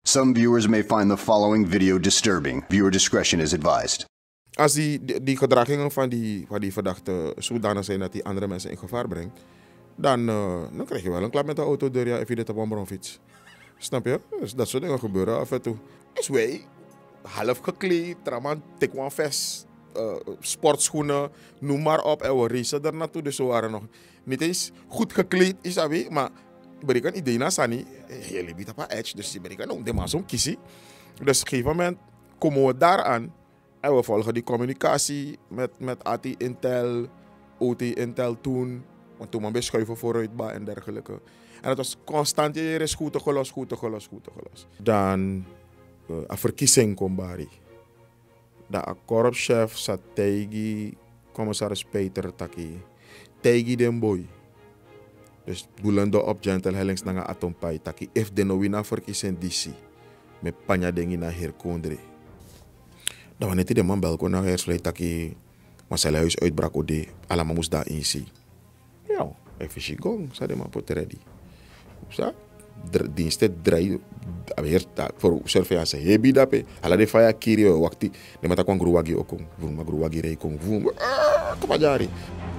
Some viewers may find the following video disturbing. Viewer discretion is advised. Als die gedragingen van die verdachte zodanig zijn dat die andere mensen in gevaar brengt, dan krijg je wel een klap met de auto door je dit op een bronfiets. Snap je? Dus dat soort dingen gebeuren af en toe. Dus wij, half gekleed, traman, tikwan vest, sportschoenen, noem maar op. En we racen er naartoe. Dus we waren nog niet eens goed gekleed, is dat weer. Maar ik kan idee na sani, jullie bieden op een edge. Dus ik kan ook de maar zo'n kiesie. Dus op een gegeven moment komen we daaraan. En we volgen die communicatie met AT Intel, OT Intel toen. Want toen we schuiven vooruit en dergelijke. En het was constant, hier is goed gelost. Dan een verkiezing kwam bari. De korpschef zat tegen commissaris Peter Taki. Tegen den boy. Dus boelende op Gentle Hellings naar Atompai Taki. If de no wina verkiezing DC. Met panja dengi na herkondre. Dan wanneer de man belko naar hersvleet Taki. Maar zijn huis uitbrak ode. Allemaal moest daar in zien. Ja, even gong, zei de man pot ready. Sa diensten draai weer voor surveillance hebi dape ala de faya kiri wakti de mata kon gruwagi okon vuma gruwagi rei kon vum kom ajari